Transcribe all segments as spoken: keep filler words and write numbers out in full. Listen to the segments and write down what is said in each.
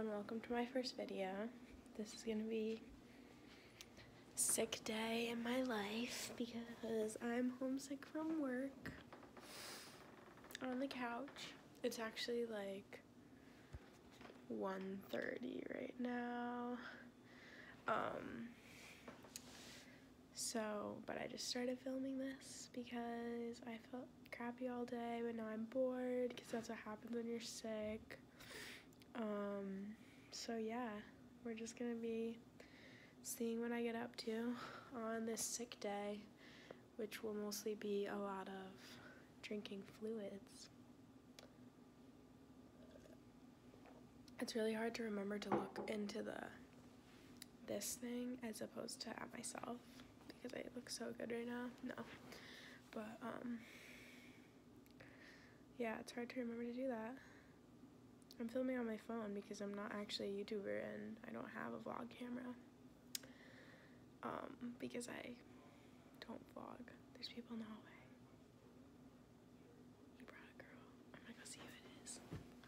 and welcome to my first video. This is gonna be a sick day in my life because I'm homesick from work on the couch. It's actually like one thirty right now. Um, so, but I just started filming this because I felt crappy all day, but now I'm bored because that's what happens when you're sick. Um, so yeah, we're just gonna be seeing what I get up to on this sick day, which will mostly be a lot of drinking fluids. It's really hard to remember to look into the this thing as opposed to at myself because I look so good right now. No, but um, yeah, it's hard to remember to do that. I'm filming on my phone because I'm not actually a YouTuber and I don't have a vlog camera. Um, because I don't vlog. There's people in the hallway. He brought a girl. I'm gonna go see who it is.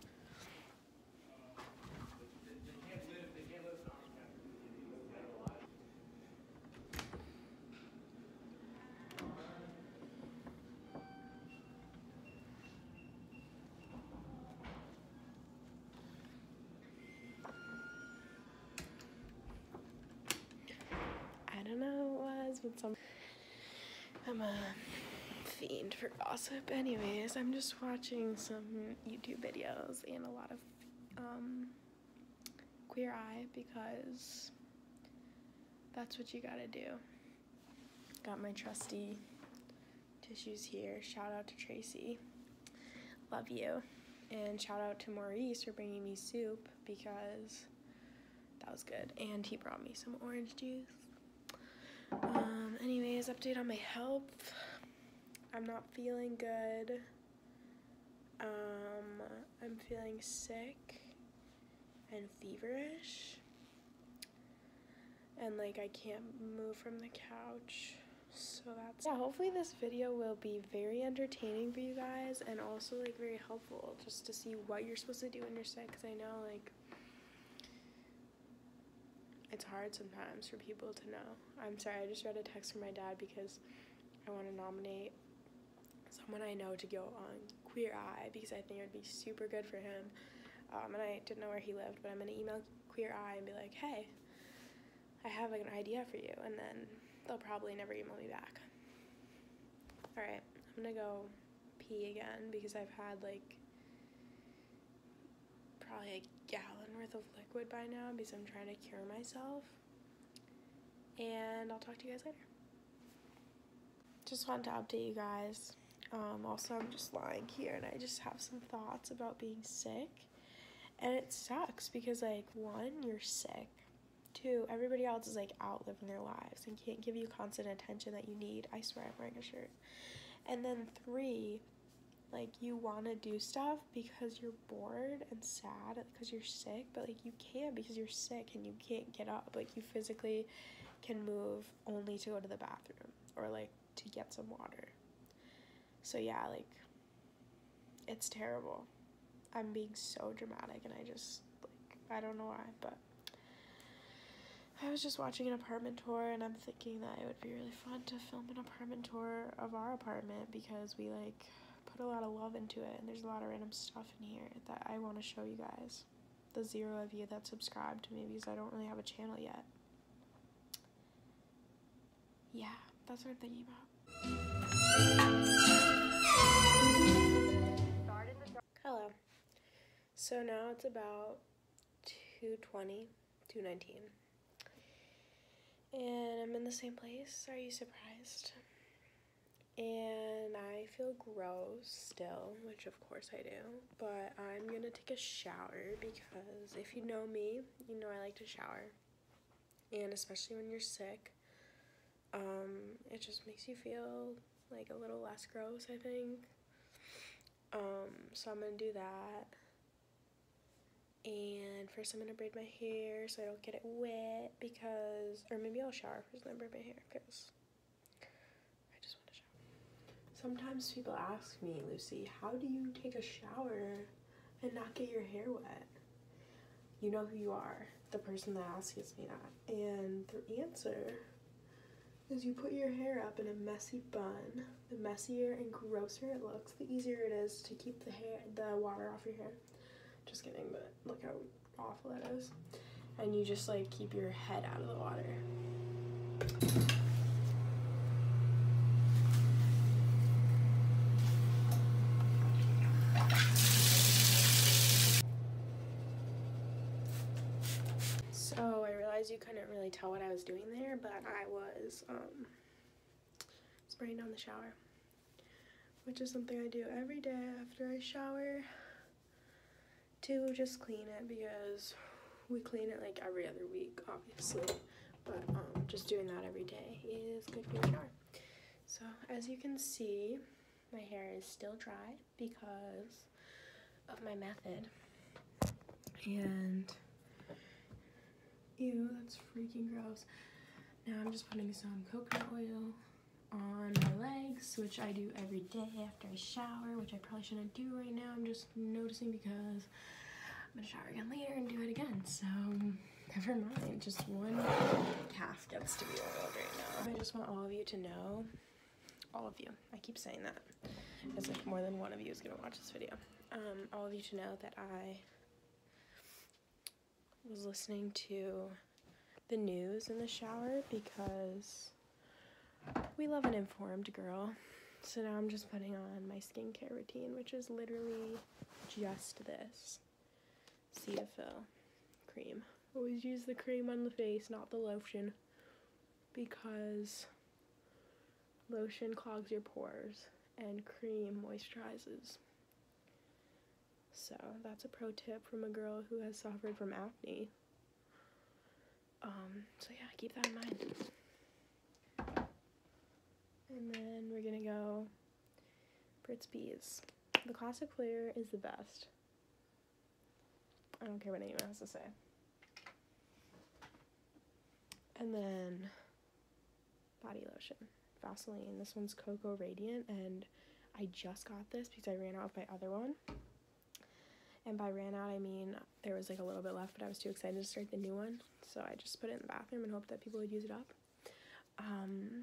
I don't know who it was, but some I'm a fiend for gossip. Anyways, I'm just watching some YouTube videos and a lot of um, Queer Eye because that's what you gotta do. Got my trusty tissues here. Shout out to Tracy. Love you. And shout out to Maurice for bringing me soup because that was good. And he brought me some orange juice. Um, anyways, update on my health. I'm not feeling good. Um, I'm feeling sick and feverish. And like I can't move from the couch. So that's, yeah, hopefully this video will be very entertaining for you guys and also like very helpful just to see what you're supposed to do when you're sick, because I know like it's hard sometimes for people to know. I'm sorry, I just read a text from my dad because I want to nominate someone I know to go on Queer Eye because I think it would be super good for him. Um, and I didn't know where he lived, but I'm going to email Queer Eye and be like, hey, I have like an idea for you, and then they'll probably never email me back. Alright, I'm going to go pee again because I've had like probably a gallon worth of liquid by now because I'm trying to cure myself. And I'll talk to you guys later. Just wanted to update you guys. Um, also, I'm just lying here and I just have some thoughts about being sick. And it sucks because, like, one, you're sick. Two, everybody else is, like, out living their lives and can't give you constant attention that you need. I swear I'm wearing a shirt. And then three, like, you want to do stuff because you're bored and sad because you're sick, but, like, you can't because you're sick and you can't get up. Like, you physically can move only to go to the bathroom or, like, to get some water. So, yeah, like, it's terrible. I'm being so dramatic and I just, like, I don't know why, but I was just watching an apartment tour and I'm thinking that it would be really fun to film an apartment tour of our apartment because we, like, put a lot of love into it and there's a lot of random stuff in here that I want to show you guys. The zero of you that subscribe to me because I don't really have a channel yet. Yeah, that's what I'm thinking about. Hello. So now it's about two twenty, two nineteen. And I'm in the same place. Are you surprised? And I feel gross still, which of course I do, but I'm gonna take a shower because if you know me, you know I like to shower. And especially when you're sick, um, it just makes you feel like a little less gross, I think. Um, so I'm gonna do that. And first I'm gonna braid my hair so I don't get it wet because, or maybe I'll shower first and then braid my hair because I just want to shower. Sometimes people ask me, Lucy, how do you take a shower and not get your hair wet? you know who you are, the person that asks me that. And the answer is you put your hair up in a messy bun. The messier and grosser it looks, the easier it is to keep the hair, the water off your hair. Just kidding, but look how awful that is. And you just like keep your head out of the water. So I realized you couldn't really tell what I was doing there, but I was um, spraying down the shower, which is something I do every day after I shower to just clean it, because we clean it like every other week, obviously, but um, just doing that every day is good for your shower. So as you can see, my hair is still dry because of my method, and ew, that's freaking gross. Now I'm just putting some coconut oil on my legs, which I do every day after I shower, which I probably shouldn't do right now. I'm just noticing because I'm gonna shower again later and do it again, so never mind. Just one calf gets to be oiled right now. I just want all of you to know, all of you, I keep saying that as if more than one of you is gonna watch this video, um, all of you to know that I was listening to the news in the shower because we love an informed girl. So now I'm just putting on my skincare routine, which is literally just this Cetaphil cream. Always use the cream on the face, not the lotion, because lotion clogs your pores and cream moisturizes. So that's a pro tip from a girl who has suffered from acne. Um, so yeah, keep that in mind. And then we're gonna go Burt's Bees. The classic flavor is the best. I don't care what anyone has to say. And then body lotion, Vaseline. This one's Cocoa Radiant, and I just got this because I ran out of my other one. And by ran out, I mean there was like a little bit left, but I was too excited to start the new one, so I just put it in the bathroom and hoped that people would use it up. Um,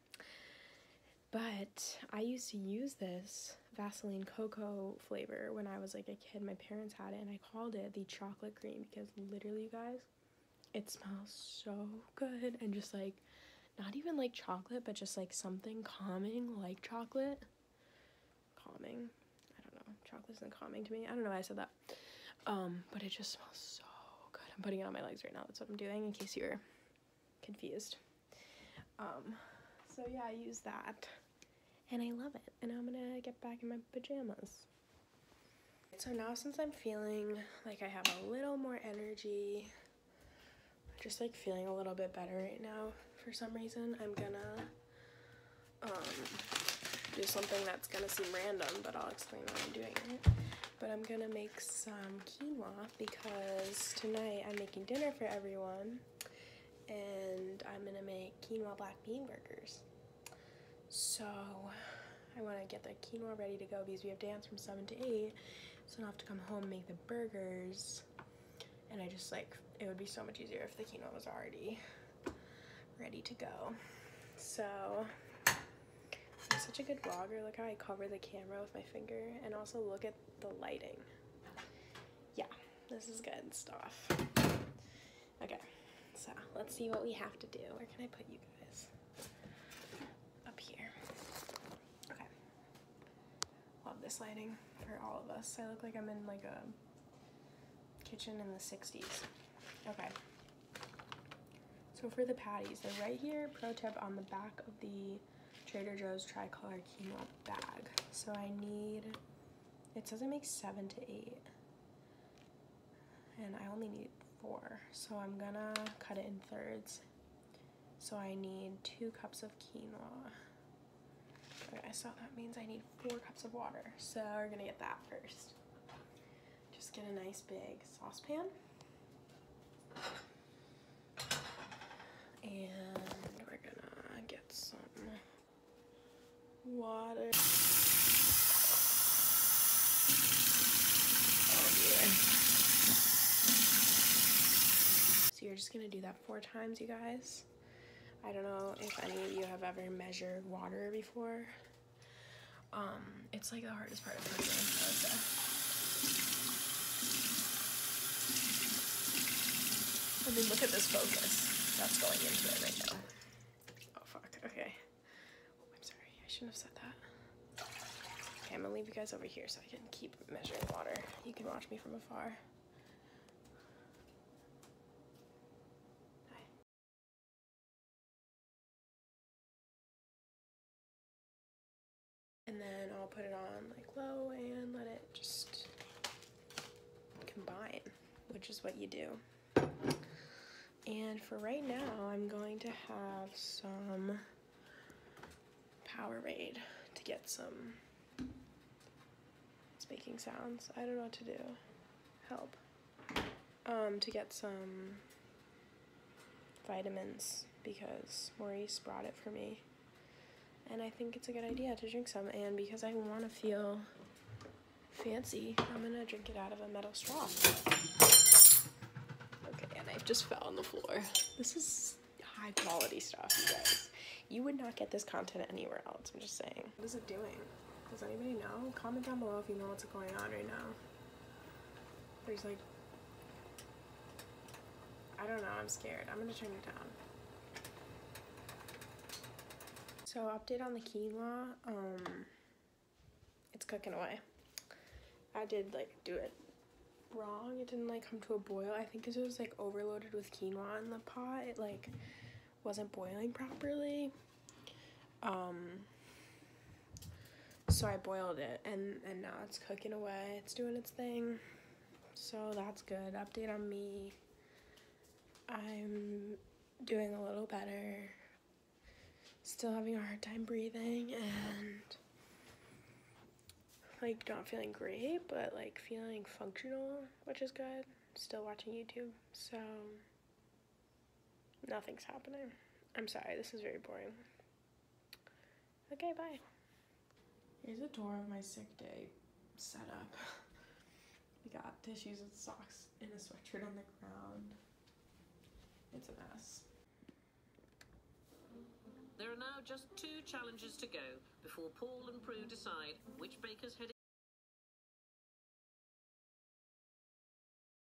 but I used to use this Vaseline cocoa flavor when I was like a kid. My parents had it, and I called it the chocolate cream because literally, you guys, it smells so good, and just like, not even like chocolate, but just like something calming like chocolate. Calming. Chocolate isn't calming to me. I don't know why I said that. Um, but it just smells so good. I'm putting it on my legs right now. That's what I'm doing, in case you were confused. Um, so yeah, I use that. And I love it. And I'm gonna get back in my pajamas. So now, since I'm feeling like I have a little more energy, just like feeling a little bit better right now for some reason, I'm gonna um do something that's gonna seem random, but I'll explain why I'm doing it. But I'm gonna make some quinoa because tonight I'm making dinner for everyone, and I'm gonna make quinoa black bean burgers. So I want to get the quinoa ready to go because we have dance from seven to eight, so I don't have to come home and make the burgers. And I just like, it would be so much easier if the quinoa was already ready to go. So I'm such a good vlogger. Look how I cover the camera with my finger, and also look at the lighting. Yeah, this is good stuff. Okay, so let's see what we have to do. Where can I put you guys? Up here. Okay. Love this lighting for all of us. I look like I'm in like a kitchen in the sixties. Okay. So for the patties, they're right here. Pro tip on the back of the Trader Joe's tricolor quinoa bag. So I need, it says I make seven to eight, and I only need four. So I'm gonna cut it in thirds. So I need two cups of quinoa. Okay, so that means I need four cups of water. So we're gonna get that first. Just get a nice big saucepan. And we're gonna get some water. Oh dear. you're just gonna do that four times, you guys. I don't know if any of you have ever measured water before. Um, it's like the hardest part of cooking, I would say. I mean, look at this focus that's going into it right now. Oh, fuck, okay. Oh, I'm sorry, I shouldn't have said that. Okay, I'm gonna leave you guys over here so I can keep measuring water. You can watch me from afar. And then I'll put it on like low and let it just combine, which is what you do. And for right now, I'm going to have some Powerade to get some, it's making sounds. I don't know what to do. Help. Um, to get some vitamins because Maurice brought it for me. And I think it's a good idea to drink some, and because I want to feel fancy, I'm gonna drink it out of a metal straw. Okay, and I just fell on the floor. This is high quality stuff, you guys. You would not get this content anywhere else, I'm just saying. What is it doing? Does anybody know? Comment down below if you know what's going on right now. There's like, I don't know, I'm scared. I'm gonna turn it down. So update on the quinoa, um, it's cooking away. I did like do it wrong. It didn't like come to a boil. I think because it was like overloaded with quinoa in the pot. It like wasn't boiling properly. Um, so I boiled it and, and now it's cooking away. It's doing its thing. So that's good. Update on me. I'm doing a little better. Still having a hard time breathing and like not feeling great, but like feeling functional, which is good. Still watching YouTube, so nothing's happening. I'm sorry, this is very boring. Okay, bye. Here's a tour of my sick day setup. We got tissues and socks in a sweatshirt on the ground. It's a mess. There are now just two challenges to go before Paul and Prue decide which baker's heading